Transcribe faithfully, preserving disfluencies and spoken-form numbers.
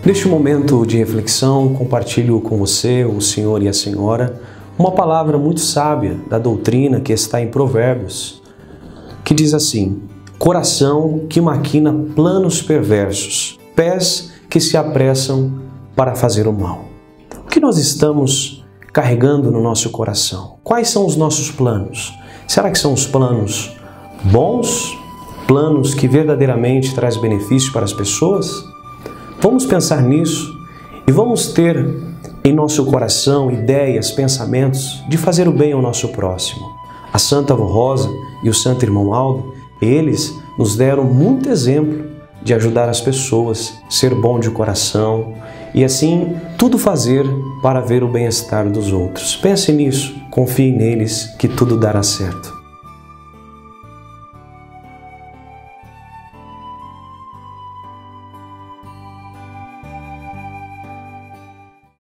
Neste momento de reflexão, compartilho com você, o senhor e a senhora, uma palavra muito sábia da doutrina que está em Provérbios, que diz assim: coração que maquina planos perversos, pés que se apressam para fazer o mal. O que nós estamos carregando no nosso coração? Quais são os nossos planos? Será que são os planos bons? Planos que verdadeiramente trazem benefício para as pessoas? Vamos pensar nisso e vamos ter em nosso coração ideias, pensamentos de fazer o bem ao nosso próximo. A Santa Avó Rosa e o Santo Irmão Aldo, eles nos deram muito exemplo de ajudar as pessoas, ser bom de coração e assim tudo fazer para ver o bem-estar dos outros. Pense nisso, confie neles que tudo dará certo.